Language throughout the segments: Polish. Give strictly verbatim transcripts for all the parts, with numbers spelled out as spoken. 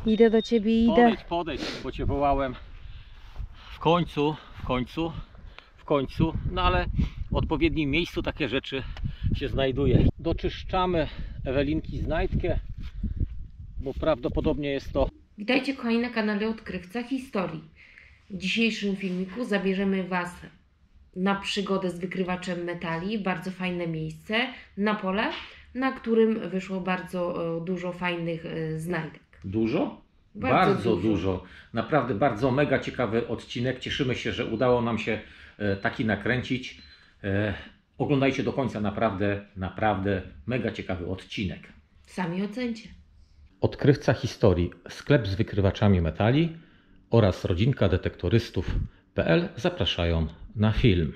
Idę do ciebie, idę. Podejdź, podejdź, bo cię wołałem. W końcu, w końcu, w końcu, no ale w odpowiednim miejscu takie rzeczy się znajduje. Doczyszczamy Ewelinki znajdkę, bo prawdopodobnie jest to... Witajcie kochani na kanale Odkrywca Historii. W dzisiejszym filmiku zabierzemy Was na przygodę z wykrywaczem metali. Bardzo fajne miejsce, na pole, na którym wyszło bardzo dużo fajnych znajdek. Dużo? Bardzo, bardzo dużo. dużo. Naprawdę bardzo mega ciekawy odcinek. Cieszymy się, że udało nam się taki nakręcić. Oglądajcie do końca, naprawdę, naprawdę mega ciekawy odcinek. Sami ocencie. Odkrywca Historii, sklep z wykrywaczami metali oraz rodzinka detektorystów kropka p l zapraszają na film.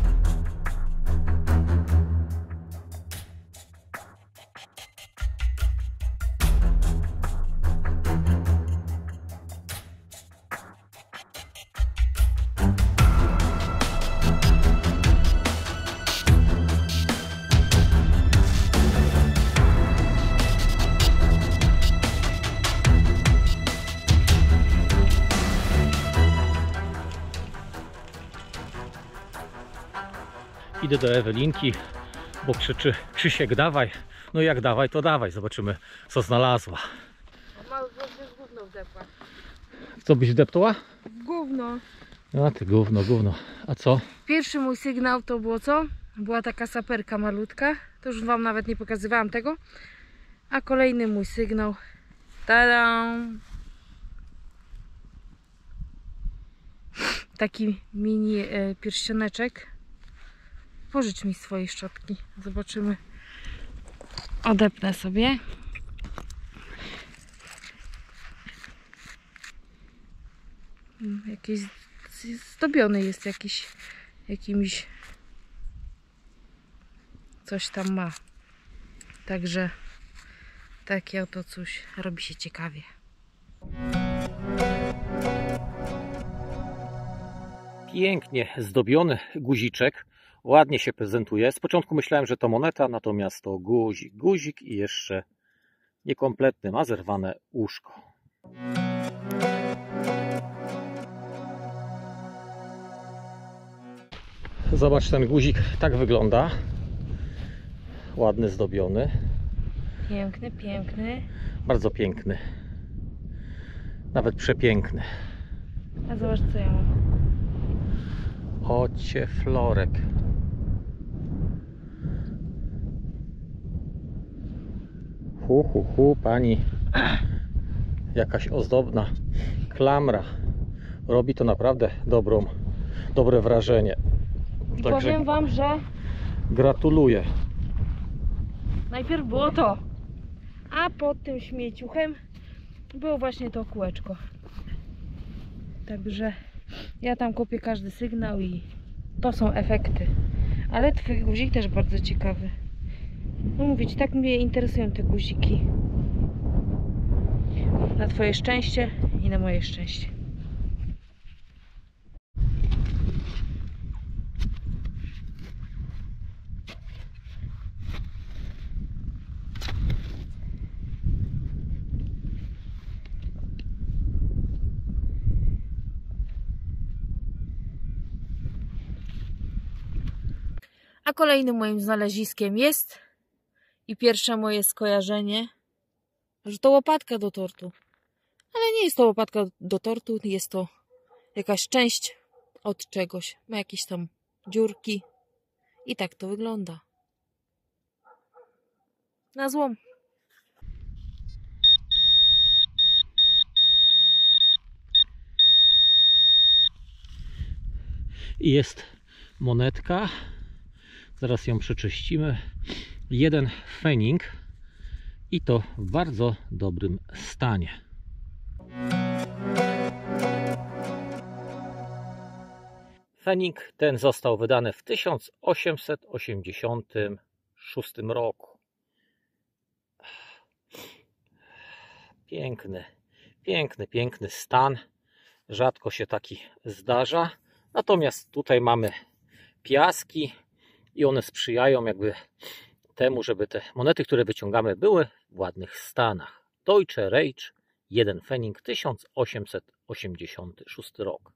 Idę do Ewelinki, bo krzyczy: Krzysiek, dawaj. No jak dawaj, to dawaj. Zobaczymy, co znalazła. Mały w gówno wdepła. Co byś wdeptała? W gówno. A ty gówno, gówno. A co? Pierwszy mój sygnał to było co? Była taka saperka malutka. To już Wam nawet nie pokazywałam tego. A kolejny mój sygnał. Tada! Taki mini e, pierścioneczek. Pożycz mi swojej szczotki. Zobaczymy. Odepnę sobie. Jakiś zdobiony jest jakiś jakimś, coś tam ma. Także takie oto coś, robi się ciekawie. Pięknie zdobiony guziczek. Ładnie się prezentuje. Z początku myślałem, że to moneta, natomiast to guzik. Guzik i jeszcze niekompletny, ma zerwane uszko. Zobacz, ten guzik tak wygląda. Ładny, zdobiony. Piękny, piękny. Bardzo piękny. Nawet przepiękny. A zobacz, co ja mam. Ocie florek. Hu, hu, hu, pani. Jakaś ozdobna klamra. Robi to naprawdę dobrą, dobre wrażenie. I Także powiem Wam, że gratuluję. najpierw było to, a pod tym śmieciuchem było właśnie to kółeczko. Także ja tam kopię każdy sygnał i to są efekty. Ale Twój guzik też bardzo ciekawy. No mówię Ci, tak mnie interesują te guziki. Na Twoje szczęście i na moje szczęście. A kolejnym moim znaleziskiem jest i pierwsze moje skojarzenie, że to łopatka do tortu. Ale nie jest to łopatka do tortu, jest to jakaś część od czegoś. Ma jakieś tam dziurki i tak to wygląda. Na złom. I jest monetka. Zaraz ją przeczyścimy. Jeden pfennig i to w bardzo dobrym stanie. Pfennig ten został wydany w tysiąc osiemset osiemdziesiątym szóstym roku. Piękny, piękny, piękny stan. Rzadko się taki zdarza. Natomiast tutaj mamy piaski i one sprzyjają jakby temu, żeby te monety, które wyciągamy, były w ładnych stanach. Deutsche Reich jeden pfennig, tysiąc osiemset osiemdziesiąty szósty rok.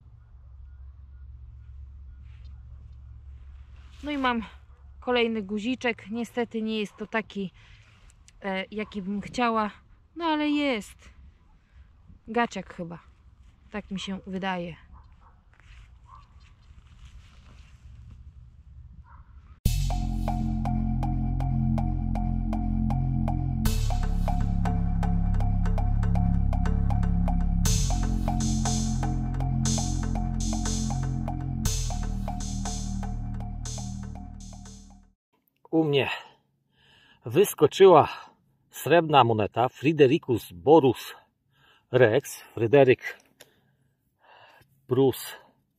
No i mam kolejny guziczek. Niestety nie jest to taki, e, jaki bym chciała, no ale jest. Gaciak chyba. Tak mi się wydaje. U mnie wyskoczyła srebrna moneta Fridericus Borus Rex, Fryderyk Bruce,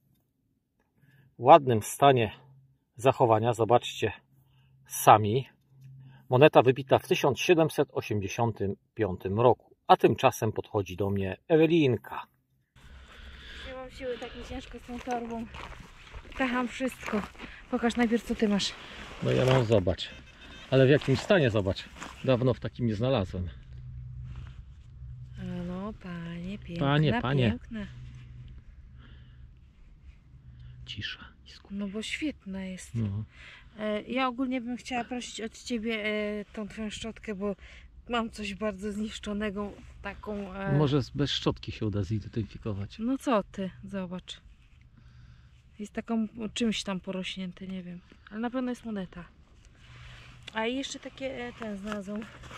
w ładnym stanie zachowania, zobaczcie sami. Moneta wybita w tysiąc siedemset osiemdziesiątym piątym roku, a tymczasem podchodzi do mnie Ewelinka. Nie mam siły, tak mi ciężko z tą torbą. Tacham wszystko. Pokaż najpierw, co ty masz. No ja mam, zobacz. Ale w jakim stanie, zobacz. Dawno w takim nie znalazłem. No, panie, piękne, Panie, panie. piękne. Cisza. No bo świetna jest. No. E, Ja ogólnie bym chciała prosić od ciebie e, tą twoją szczotkę, bo mam coś bardzo zniszczonego, taką... E... Może bez szczotki się uda zidentyfikować. No co ty, zobacz. Jest taką czymś tam porośnięty, nie wiem. Ale na pewno jest moneta. A i jeszcze takie e, ten znalazłam.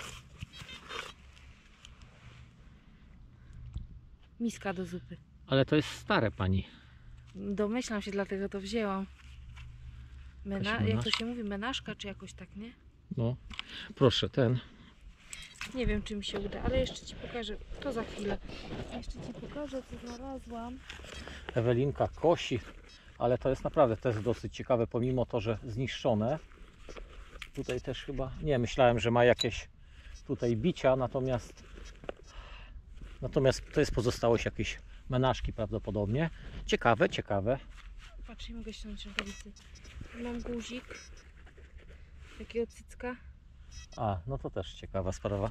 Miska do zupy. Ale to jest stare, pani. Domyślam się, dlatego to wzięłam. Mena, Jakaś jak to menaż- się mówi? Menażka czy jakoś tak, nie? No. Proszę, ten. Nie wiem, czy mi się uda, ale jeszcze ci pokażę. To za chwilę. Jeszcze ci pokażę, co znalazłam. Ewelinka kosi. Ale to jest naprawdę też dosyć ciekawe, pomimo to, że zniszczone. Tutaj też chyba, nie, myślałem, że ma jakieś tutaj bicia, natomiast natomiast to jest pozostałość jakiejś menażki prawdopodobnie. Ciekawe, ciekawe. Patrz, nie mogę ściągnąć rękawicy. Mam guzik. Takiego cycka. A, no to też ciekawa sprawa.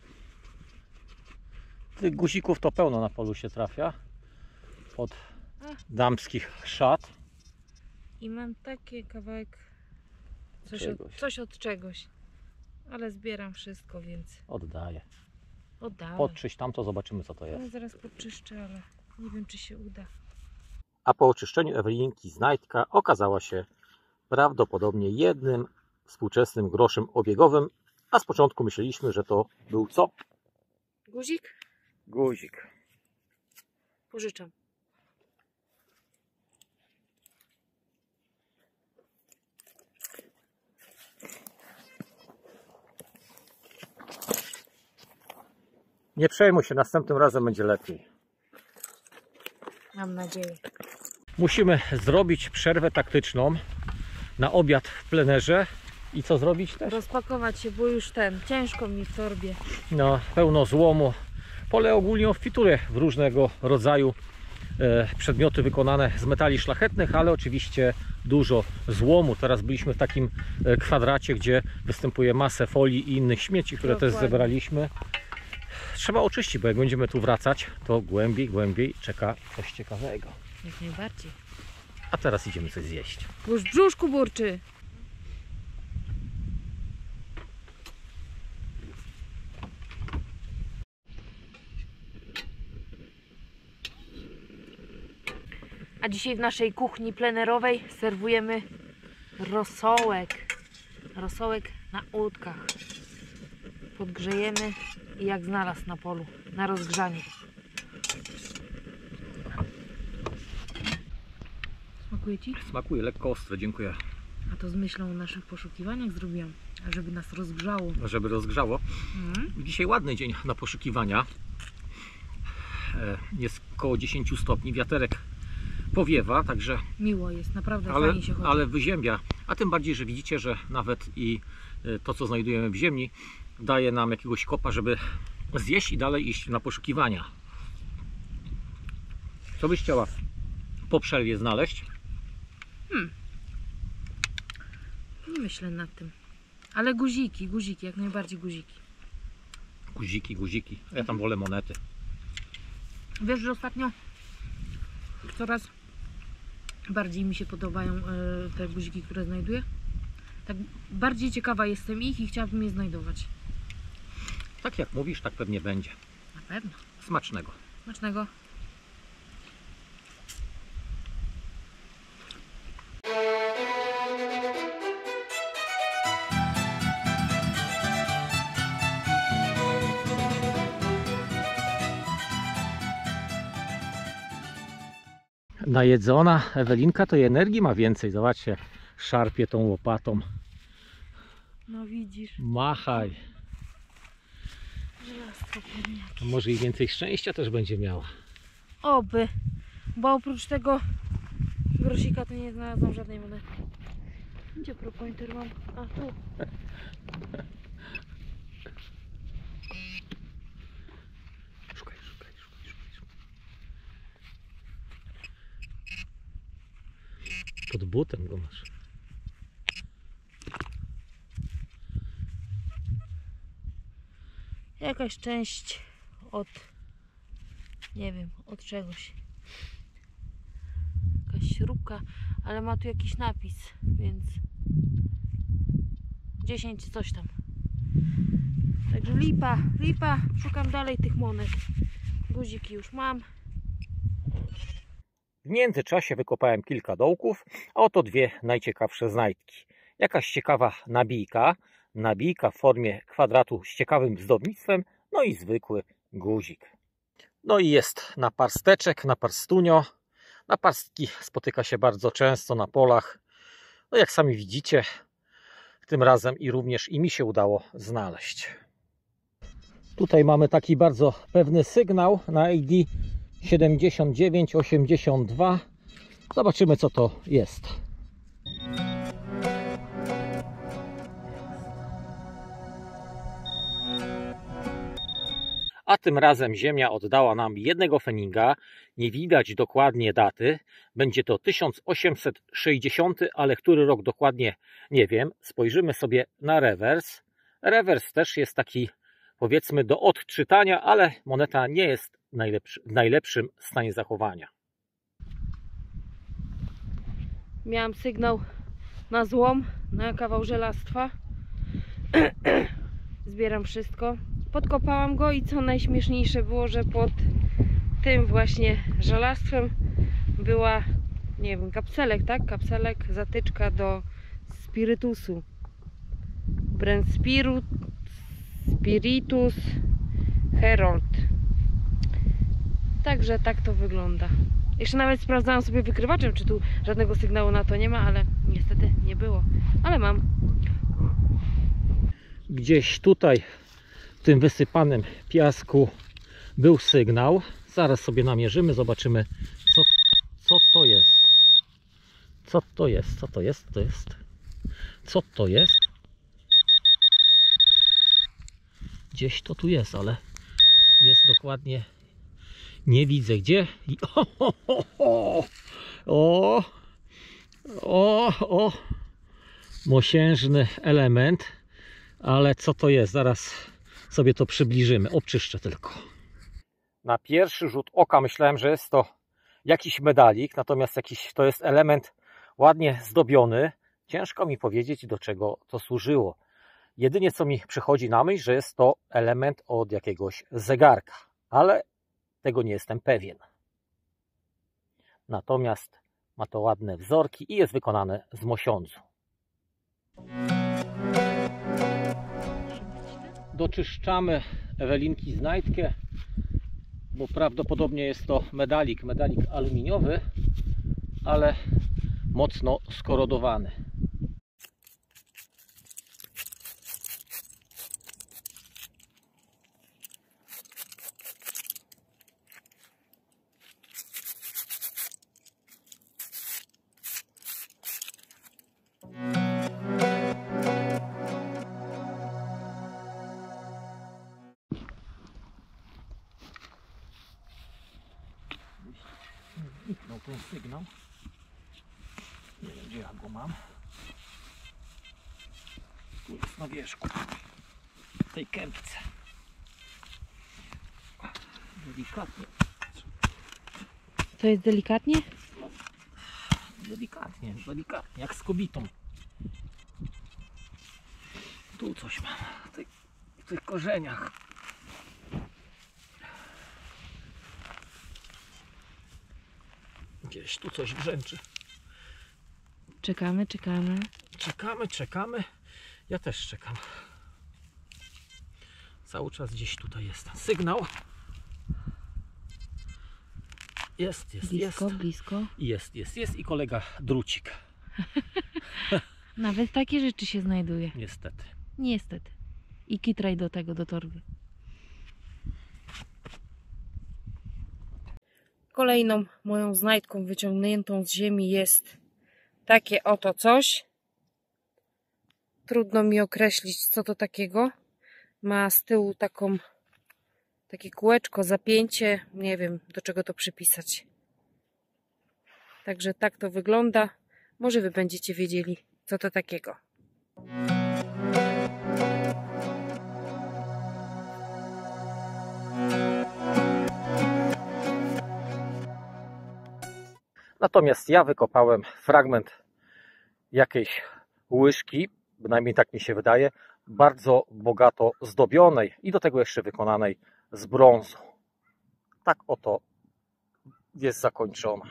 Tych guzików to pełno na polu się trafia. Od damskich szat. I mam taki kawałek. Coś Czegoś. od, coś od czegoś. Ale zbieram wszystko, więc Oddaję. oddałem. Podczyść tamto, zobaczymy co to jest. No, zaraz podczyszczę, ale nie wiem, czy się uda. A po oczyszczeniu Ewelinki znajdka okazała się prawdopodobnie jednym współczesnym groszem obiegowym, a z początku myśleliśmy, że to był co? Guzik? Guzik. Pożyczam. Nie przejmuj się, następnym razem będzie lepiej. Mam nadzieję. Musimy zrobić przerwę taktyczną na obiad w plenerze. I co zrobić też? Rozpakować się, bo już ten, ciężko mi w torbie. No, pełno złomu. Pole ogólnie obfituje w różnego rodzaju e, przedmioty wykonane z metali szlachetnych, ale oczywiście dużo złomu. Teraz byliśmy w takim e, kwadracie, gdzie występuje masę folii i innych śmieci, które Dokładnie. też zebraliśmy. Trzeba oczyścić, bo jak będziemy tu wracać, to głębiej, głębiej czeka coś ciekawego. Jak najbardziej. A teraz idziemy coś zjeść. Bo już w brzuszku burczy. A dzisiaj w naszej kuchni plenerowej serwujemy rosołek. Rosołek na łódkach. Podgrzejemy i jak znalazł na polu, na rozgrzaniu. Smakuje ci? Smakuje lekko ostre, dziękuję. A to z myślą o naszych poszukiwaniach zrobiłam, żeby nas rozgrzało. Żeby rozgrzało. Mhm. Dzisiaj ładny dzień na poszukiwania. Jest około dziesięć stopni, wiaterek powiewa, także Miło jest, naprawdę ale, fajnie się chodzi. ale wyziębia. A tym bardziej, że widzicie, że nawet i to, co znajdujemy w ziemi, daje nam jakiegoś kopa, żeby zjeść i dalej iść na poszukiwania. Co byś chciała po przerwie znaleźć? Hmm. Myślę nad tym. Ale guziki, guziki, jak najbardziej guziki. Guziki, guziki. Ja tam wolę monety. Wiesz, że ostatnio coraz bardziej mi się podobają y, te guziki, które znajduję. Tak bardziej ciekawa jestem ich i chciałabym je znajdować. Tak jak mówisz, tak pewnie będzie. Na pewno. Smacznego. Smacznego. Najedzona Ewelinka to i energii ma więcej. Zobaczcie, szarpie tą łopatą. No widzisz. Machaj. Żelastwo pewnie jakieś. To może i więcej szczęścia też będzie miała. Oby. Bo oprócz tego grosika to nie znalazłam żadnej monety. Gdzie propointer mam? A tu. Szukaj, szukaj, szukaj, szukaj. Pod butem go masz. Jakaś część od, nie wiem, od czegoś. Jakaś śrubka, ale ma tu jakiś napis, więc dziesięć coś tam. Także lipa, lipa, szukam dalej tych monet. Guziki już mam. W międzyczasie wykopałem kilka dołków, a oto dwie najciekawsze znajdki. Jakaś ciekawa nabijka, nabijka w formie kwadratu z ciekawym zdobnictwem, no i zwykły guzik. No i jest naparsteczek, naparstunio. Naparstki spotyka się bardzo często na polach. No jak sami widzicie, tym razem i również i mi się udało znaleźć. Tutaj mamy taki bardzo pewny sygnał na I D siedemdziesiąt dziewięć osiemdziesiąt dwa. Zobaczymy, co to jest. A tym razem Ziemia oddała nam jednego feninga. Nie widać dokładnie daty. Będzie to tysiąc osiemset sześćdziesiąty, ale który rok dokładnie nie wiem. Spojrzymy sobie na rewers. Rewers też jest taki, powiedzmy, do odczytania, ale moneta nie jest najlepszy, w najlepszym stanie zachowania. Miałam sygnał na złom, na kawał żelastwa. Zbieram wszystko. Podkopałam go i co najśmieszniejsze było, że pod tym właśnie żelastwem była, nie wiem, kapselek, tak? Kapselek, zatyczka do spirytusu. Brand Spirit, Spiritus Herold. Także tak to wygląda. Jeszcze nawet sprawdzałam sobie wykrywaczem, czy tu żadnego sygnału na to nie ma, ale niestety nie było. Ale mam. Gdzieś tutaj w tym wysypanym piasku był sygnał. Zaraz sobie namierzymy, zobaczymy, co, co to jest. Co to jest? Co to jest? To jest? Co to jest? Gdzieś to tu jest, ale jest dokładnie, nie widzę gdzie. I o, o, o, o, o, o, mosiężny element, ale co to jest? Zaraz sobie to przybliżymy. Obczyszczę tylko. Na pierwszy rzut oka myślałem, że jest to jakiś medalik, natomiast jakiś to jest element ładnie zdobiony. Ciężko mi powiedzieć, do czego to służyło. Jedynie co mi przychodzi na myśl, że jest to element od jakiegoś zegarka, ale tego nie jestem pewien. Natomiast ma to ładne wzorki i jest wykonane z mosiądzu. Doczyszczamy Ewelinki znajdkę, bo prawdopodobnie jest to medalik, medalik aluminiowy, ale mocno skorodowany. Zniknął ten sygnał. Nie wiem, gdzie ja go mam. Tu jest na wierzchu tej kępce. Delikatnie. To jest delikatnie? Delikatnie, delikatnie, jak z kobietą. Tu coś mam, w tych, w tych korzeniach. Gdzieś tu coś brzęczy. Czekamy, czekamy. Czekamy, czekamy. Ja też czekam. Cały czas gdzieś tutaj jest sygnał. Jest, jest, Blisko, jest. blisko. Jest, jest, jest i kolega drucik. Nawet takie rzeczy się znajduje. Niestety. Niestety. I kitraj do tego, do torby. Kolejną moją znajdką wyciągniętą z ziemi jest takie oto coś. Trudno mi określić, co to takiego. Ma z tyłu taką, takie kółeczko, zapięcie. Nie wiem, do czego to przypisać. Także tak to wygląda. Może wy będziecie wiedzieli, co to takiego. Natomiast ja wykopałem fragment jakiejś łyżki, bynajmniej tak mi się wydaje, bardzo bogato zdobionej i do tego jeszcze wykonanej z brązu. Tak oto jest zakończona.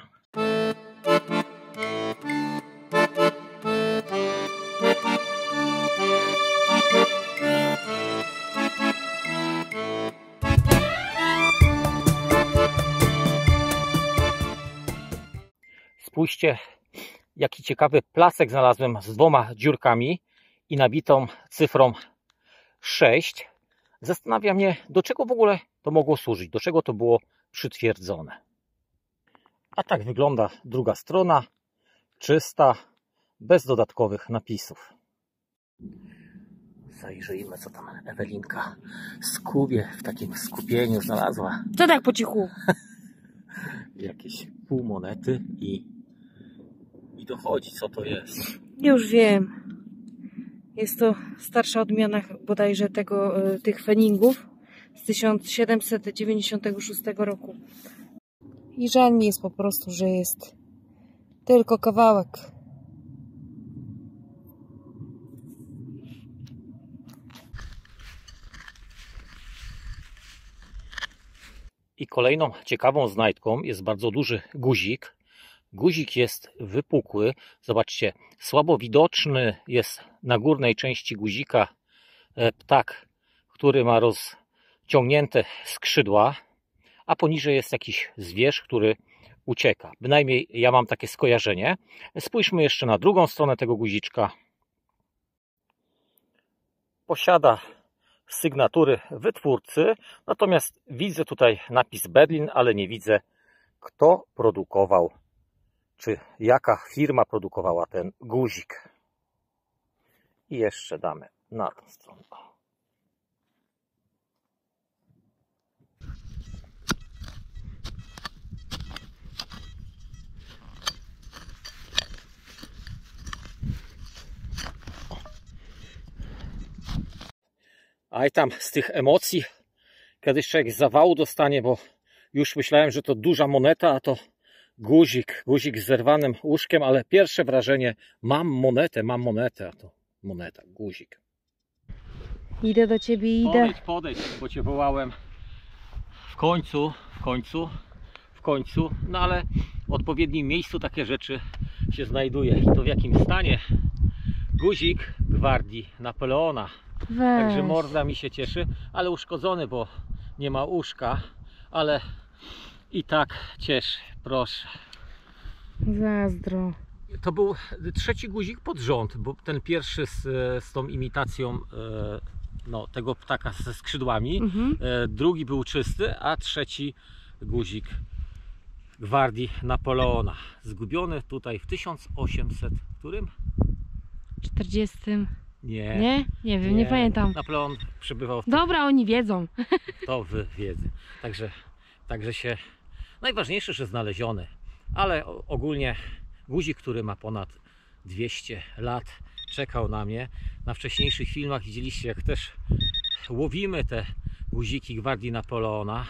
Spójrzcie, jaki ciekawy placek znalazłem z dwoma dziurkami i nabitą cyfrą sześć. Zastanawia mnie, do czego w ogóle to mogło służyć, do czego to było przytwierdzone. A tak wygląda druga strona, czysta, bez dodatkowych napisów. Zajrzyjmy, co tam Ewelinka skubie w takim skupieniu znalazła. Co tak po cichu? Jakieś półmonety i, i dochodzi, co to jest. Już wiem. Jest to starsza odmiana bodajże tego, tych feningów z tysiąc siedemset dziewięćdziesiątego szóstego roku. I żal mi jest po prostu, że jest tylko kawałek. I kolejną ciekawą znajdką jest bardzo duży guzik. Guzik jest wypukły. Zobaczcie, słabo widoczny jest na górnej części guzika ptak, który ma rozciągnięte skrzydła, a poniżej jest jakiś zwierz, który ucieka. Bynajmniej ja mam takie skojarzenie. Spójrzmy jeszcze na drugą stronę tego guziczka. Posiada sygnatury wytwórcy, natomiast widzę tutaj napis Berlin, ale nie widzę, kto produkował, czy jaka firma produkowała ten guzik. I jeszcze damy na tę stronę. A i tam z tych emocji kiedyś człowiek zawału dostanie, bo już myślałem, że to duża moneta, a to guzik, guzik z zerwanym łóżkiem, ale pierwsze wrażenie, mam monetę, mam monetę, a to moneta, guzik. Idę do ciebie, idę. Podejdź, podejdź, bo cię wołałem. W końcu, w końcu, w końcu, no ale w odpowiednim miejscu takie rzeczy się znajduje. I to w jakim stanie? Guzik gwardii Napoleona. Weź. Także morda mi się cieszy, ale uszkodzony, bo nie ma uszka, ale i tak cieszy, proszę. Zazdro. To był trzeci guzik pod rząd, bo ten pierwszy z, z tą imitacją no, tego ptaka ze skrzydłami, mhm. drugi był czysty, a trzeci guzik gwardii Napoleona. Zgubiony tutaj w tysiąc osiemset którym? czterdziestym. Nie. Nie? Nie wiem, nie, nie pamiętam. Napoleon przebywał w tym... Dobra, oni wiedzą. To wy wiedzą. Także, także się... Najważniejsze, że znaleziony. Ale ogólnie guzik, który ma ponad dwieście lat, czekał na mnie. Na wcześniejszych filmach widzieliście, jak też łowimy te guziki gwardii Napoleona.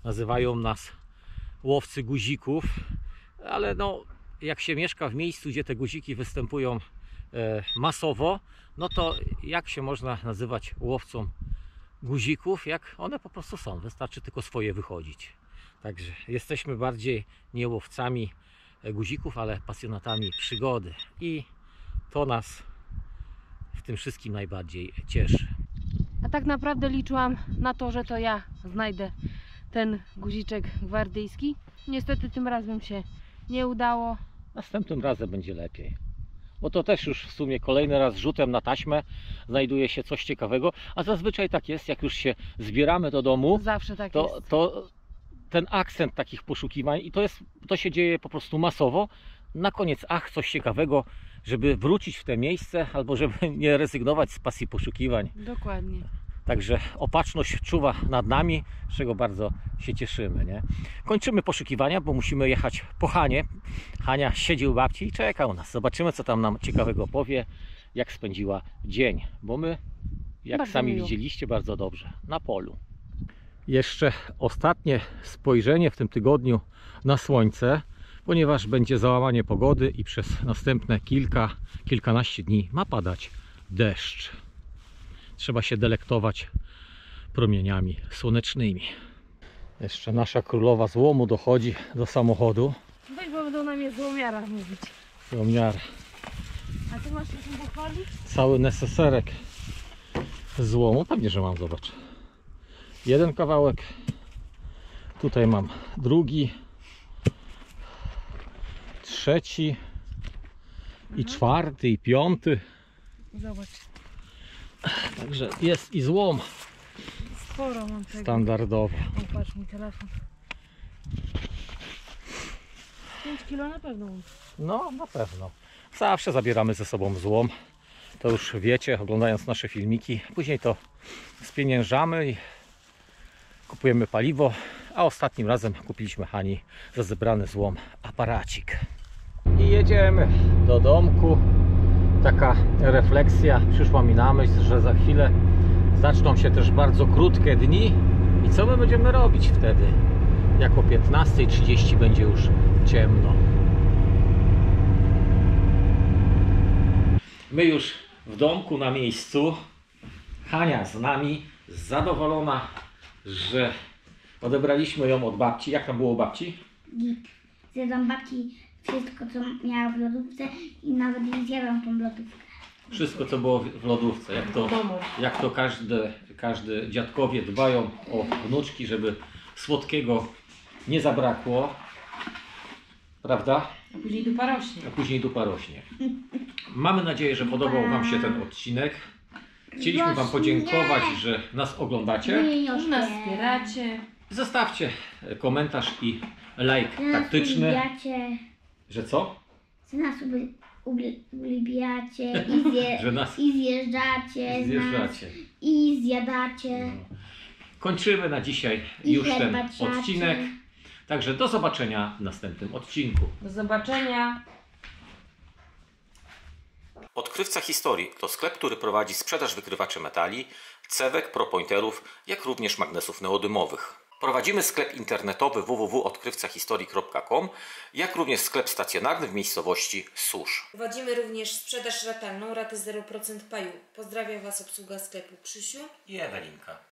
nazywają nas łowcy guzików, ale no, jak się mieszka w miejscu, gdzie te guziki występują e, masowo, no to jak się można nazywać łowcą guzików, jak one po prostu są, wystarczy tylko swoje wychodzić. Także jesteśmy bardziej nie łowcami guzików, ale pasjonatami przygody i to nas w tym wszystkim najbardziej cieszy. A tak naprawdę liczyłam na to, że to ja znajdę ten guziczek gwardyjski. Niestety tym razem się nie udało. Następnym razem będzie lepiej. Bo to też już w sumie kolejny raz rzutem na taśmę znajduje się coś ciekawego, a zazwyczaj tak jest, jak już się zbieramy do domu, Zawsze tak to, jest. to ten akcent takich poszukiwań i to, jest, to się dzieje po prostu masowo. Na koniec, ach, coś ciekawego, żeby wrócić w te miejsce albo żeby nie rezygnować z pasji poszukiwań. Dokładnie. Także opatrzność czuwa nad nami, z czego bardzo się cieszymy. Nie? Kończymy poszukiwania, bo musimy jechać po Hanie. Hania siedzi u babci i czeka u nas. Zobaczymy, co tam nam ciekawego powie, jak spędziła dzień. Bo my, jak Bardzo sami miło. widzieliście, bardzo dobrze, na polu. Jeszcze ostatnie spojrzenie w tym tygodniu na słońce, ponieważ będzie załamanie pogody i przez następne kilka, kilkanaście dni ma padać deszcz. Trzeba się delektować promieniami słonecznymi. Jeszcze nasza królowa złomu dochodzi do samochodu. Weź, bo będą na mnie złomiara mówić. Złomiar. A ty masz się tym pochwalić? Cały neseserek złomu. Pewnie, że mam, zobacz. Jeden kawałek. Tutaj mam drugi. Trzeci. I czwarty, i piąty. Zobacz. Także jest i złom Sporo mam tego. standardowo. O, patrz, mój telefon. pięć kilo na pewno mam. No, na pewno. Zawsze zabieramy ze sobą złom. To już wiecie, oglądając nasze filmiki. Później to spieniężamy i kupujemy paliwo. A ostatnim razem kupiliśmy Hani za zebrany złom aparacik. I jedziemy do domku. Taka refleksja przyszła mi na myśl, że za chwilę zaczną się też bardzo krótkie dni. I co my będziemy robić wtedy? Jak o piętnastej trzydzieści będzie już ciemno. My już w domku na miejscu. Hania z nami, zadowolona, że odebraliśmy ją od babci. Jak tam było u babci? Git. Zjadłam babci wszystko, co miała w lodówce i nawet jej zjadłam tą lodówkę. Wszystko, co było w lodówce. Jak to, jak to każde, każde dziadkowie dbają o wnuczki, żeby słodkiego nie zabrakło. Prawda? A później dupa rośnie. A później dupa rośnie. Mamy nadzieję, że podobał Wam się ten odcinek. Chcieliśmy Wam podziękować, że nas oglądacie. Że nas wspieracie. Zostawcie komentarz i like Że nas taktyczny. uwielbiacie, Że co? że nas uwi- uwi- uwielbiacie i, zje, Że nas i zjeżdżacie, z nas, zjeżdżacie. i zjadacie. Kończymy na dzisiaj I już ten herbaciacie. odcinek. Także do zobaczenia w następnym odcinku. Do zobaczenia. Odkrywca Historii to sklep, który prowadzi sprzedaż wykrywaczy metali, cewek, propointerów, jak również magnesów neodymowych. Prowadzimy sklep internetowy w w w kropka odkrywca historii kropka com, jak również sklep stacjonarny w miejscowości Susz. Prowadzimy również sprzedaż ratalną, raty zero procent paju. Pozdrawiam Was obsługa sklepu Krzysiu I Ewelinka.